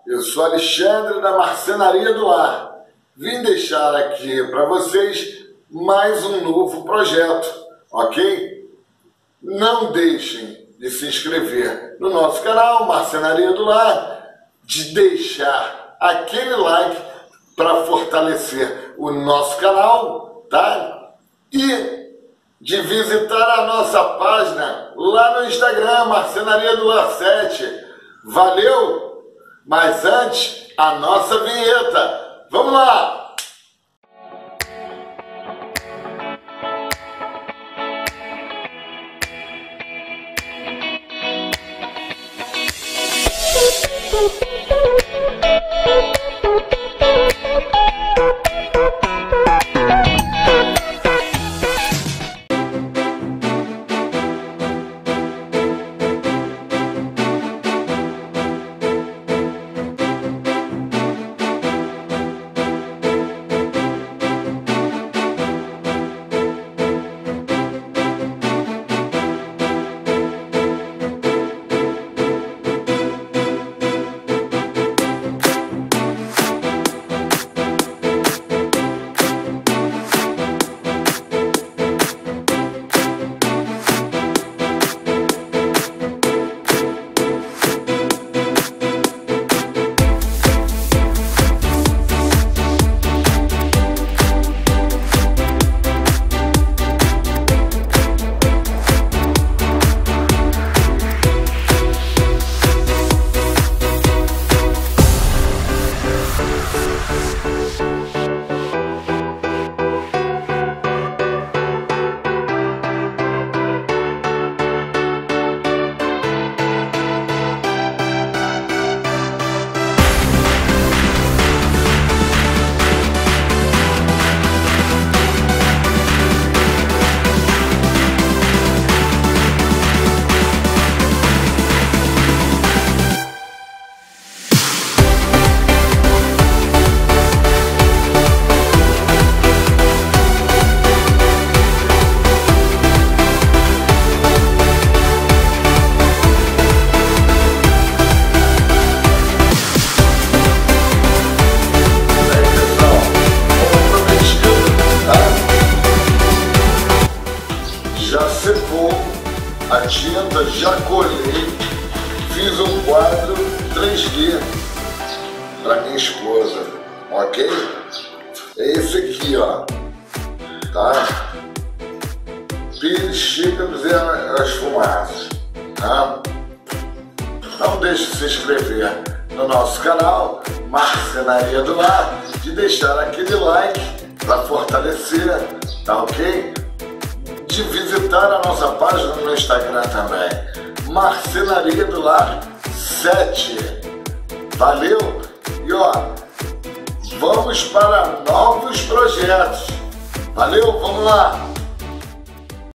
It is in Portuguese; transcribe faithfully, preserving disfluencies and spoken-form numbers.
Eu sou Alexandre da Marcenaria do Lar. Vim deixar aqui para vocês mais um novo projeto, ok? Não deixem de se inscrever no nosso canal Marcenaria do Lar, de deixar aquele like para fortalecer o nosso canal, tá? E de visitar a nossa página lá no Instagram, Marcenaria do Lar sete. Valeu? Mas antes, a nossa vinheta. Vamos lá! Já secou a tinta, já colei, fiz um quadro três D para minha esposa, ok? É esse aqui, ó, tá? Pires, xícaros e as fumaças, tá? Não deixe de se inscrever no nosso canal Marcenaria do Lar, de deixar aquele like para fortalecer, tá ok? De visitar a nossa página no Instagram também, Marcenaria do Lar sete. Valeu? E ó, vamos para novos projetos. Valeu? Vamos lá!